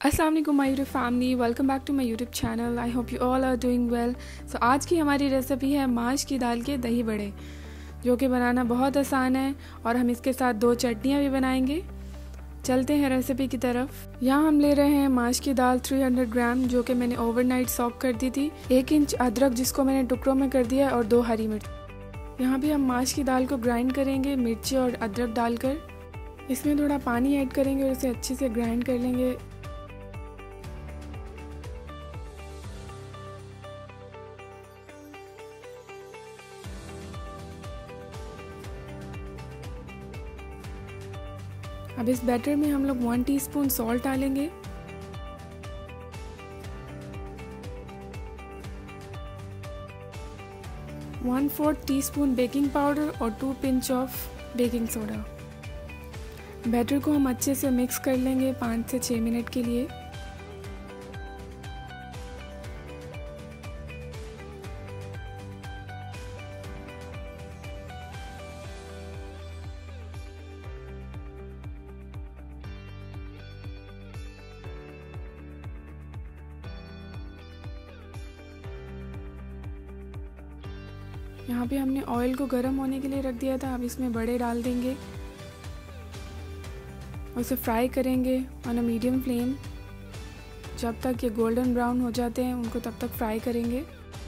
अस्सलाम वालेकुम my YouTube family, welcome back to my YouTube channel. I hope you all are doing well. So आज की हमारी recipe है माश की दाल के दही बड़े, जो कि बनाना बहुत आसान है और हम इसके साथ 2 चटनियाँ भी बनाएंगे। चलते हैं रेसिपी की तरफ। यहाँ हम ले रहे हैं माश की दाल 300 ग्राम, जो कि मैंने ओवरनाइट सॉक कर दी थी। 1 इंच अदरक जिसको मैंने टुकड़ों में कर दिया और 2 हरी मिर्च। यहाँ भी हम माश की दाल को ग्राइंड करेंगे मिर्ची और अदरक डालकर। इसमें थोड़ा पानी ऐड करेंगे और इसे अच्छे से ग्राइंड कर लेंगे। अब इस बैटर में हम लोग 1 टीस्पून सॉल्ट डालेंगे, 1/4 टीस्पून बेकिंग पाउडर और 2 pinch of baking soda. Batter को हम अच्छे से मिक्स कर लेंगे 5 से 6 मिनट के लिए। यहाँ पे हमने ऑयल को गर्म होने के लिए रख दिया था। अब इसमें बड़े डाल देंगे और उसे फ्राई करेंगे ऑन अ मीडियम फ्लेम। जब तक ये गोल्डन ब्राउन हो जाते हैं उनको तब तक फ्राई करेंगे।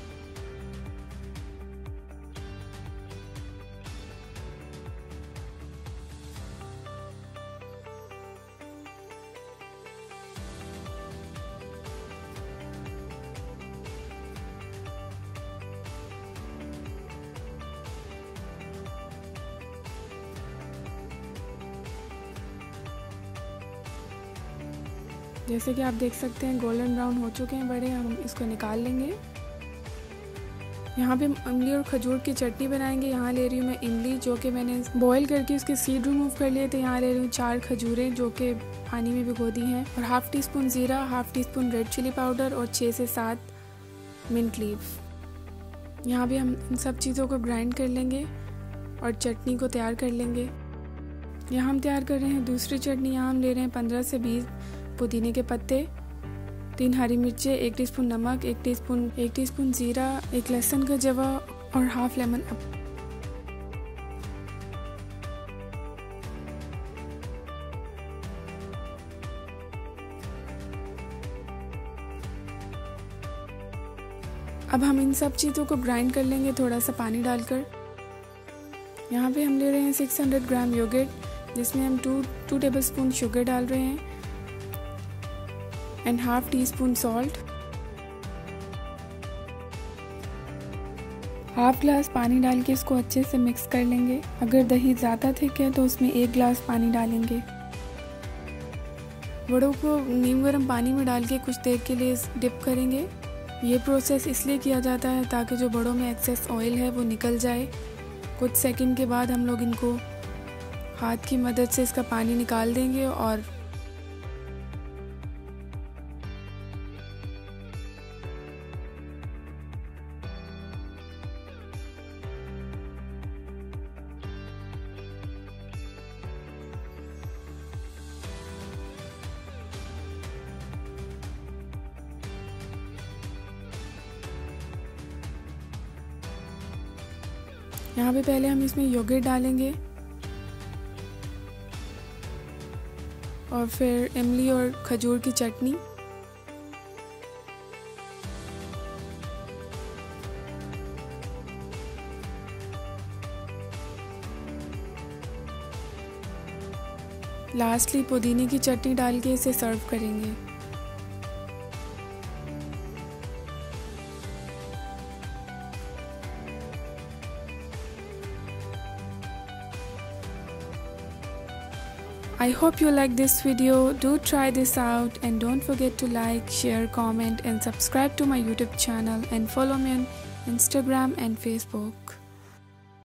जैसे कि आप देख सकते हैं गोल्डन ब्राउन हो चुके हैं बड़े। हम इसको निकाल लेंगे। यहाँ पे हम इमली और खजूर की चटनी बनाएंगे। यहाँ ले रही हूँ मैं इमली, जो कि मैंने बॉईल करके उसके सीड रिमूव कर लिए थे। यहाँ ले रही हूँ 4 खजूरें, जो कि पानी में भिगो दी हैं, और 1/2 टीस्पून ज़ीरा, 1/2 टीस्पून रेड चिली पाउडर और 6 से 7 मिंट लीफ। यहाँ भी हम इन सब चीज़ों को ग्राइंड कर लेंगे और चटनी को तैयार कर लेंगे। यहाँ हम तैयार कर रहे हैं दूसरी चटनी। यहाँ हम ले रहे हैं 15 से 20 पुदीने के पत्ते, 3 हरी मिर्चें, 1 टीस्पून नमक, 1 टीस्पून ज़ीरा, 1 लहसुन का जवा और 1/2 लेमन। अब हम इन सब चीज़ों को ग्राइंड कर लेंगे थोड़ा सा पानी डालकर। यहाँ पे हम ले रहे हैं 600 ग्राम योगर्ट, जिसमें हम 2 टेबलस्पून शुगर डाल रहे हैं एंड 1/2 टीस्पून सॉल्ट। 1/2 ग्लास पानी डाल के इसको अच्छे से मिक्स कर लेंगे। अगर दही ज़्यादा थिक है तो उसमें 1 ग्लास पानी डालेंगे। वड़ों को नीम गर्म पानी में डाल के कुछ देर के लिए डिप करेंगे। ये प्रोसेस इसलिए किया जाता है ताकि जो बड़ों में एक्सेस ऑयल है वो निकल जाए। कुछ सेकंड के बाद हम लोग इनको हाथ की मदद से इसका पानी निकाल देंगे और यहाँ पे पहले हम इसमें योगर्ट डालेंगे और फिर इमली और खजूर की चटनी। लास्टली पुदीने की चटनी डाल के इसे सर्व करेंगे। I hope you like this video. Do try this out and don't forget to like, share, comment and subscribe to my YouTube channel and follow me on Instagram and Facebook.